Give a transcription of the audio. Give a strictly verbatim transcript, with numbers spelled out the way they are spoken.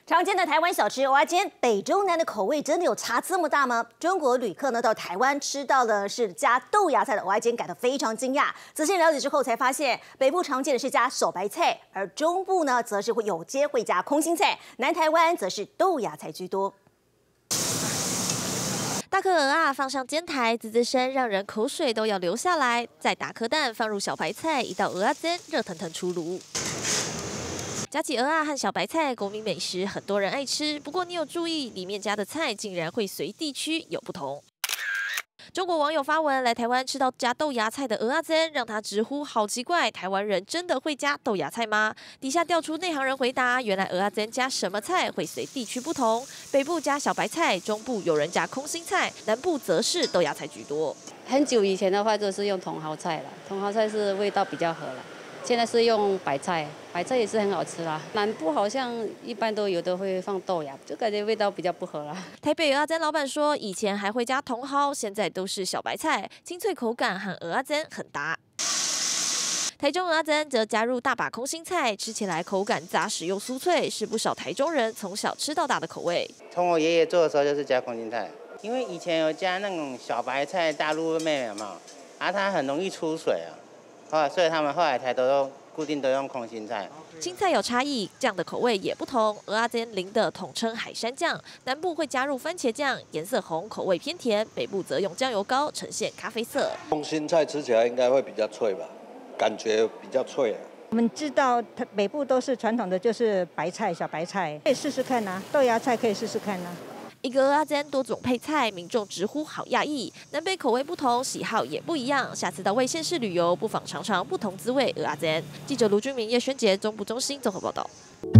常见的台湾小吃蚵仔煎，北中南的口味真的有差这么大吗？中国旅客呢到台湾吃到的是加豆芽菜的蚵仔煎，感到非常惊讶。仔细了解之后才发现，北部常见的是加小白菜，而中部呢则是会有些会加空心菜，南台湾则是豆芽菜居多。 大颗蚵仔放上煎台，滋滋声让人口水都要流下来。再打颗蛋，放入小白菜，一道蚵仔煎热腾腾出炉。加起蚵仔和小白菜，国民美食，很多人爱吃。不过你有注意，里面加的菜竟然会随地区有不同。 中国网友发文来台湾吃到加豆芽菜的蚵仔煎，让他直呼好奇怪，台湾人真的会加豆芽菜吗？底下调出内行人回答，原来蚵仔煎加什么菜会随地区不同，北部加小白菜，中部有人加空心菜，南部则是豆芽菜居多。 很久以前的话就是用茼蒿菜了，茼蒿菜是味道比较合了。 现在是用白菜，白菜也是很好吃啦。南部好像一般都有的会放豆芽，就感觉味道比较不合啦。 台北蚵仔煎老板说，以前还会加茼蒿，现在都是小白菜，清脆口感和蚵仔煎很搭。台中蚵仔煎则加入大把空心菜，吃起来口感扎实又酥脆，是不少台中人从小吃到大的口味。 从我爷爷做的时候就是加空心菜，因为以前有加那种小白菜，大陆妹妹嘛，啊它很容易出水啊。 后来，所以他们后来才都用固定都用空心菜。 青菜有差异，酱的口味也不同。蚵仔煎淋的统称海山酱，南部会加入番茄酱，颜色红，口味偏甜；北部则用酱油膏，呈现咖啡色。 空心菜吃起来应该会比较脆吧，感觉比较脆啊。 我们知道北部都是传统的，就是白菜、小白菜，可以试试看呐、啊，豆芽菜可以试试看呐、啊。 一个蚵仔煎多种配菜，民众直呼好讶异。南北口味不同，喜好也不一样。下次到卫县市旅游，不妨尝尝不同滋味蚵仔煎。记者卢君明、叶轩杰，中部中心综合报道。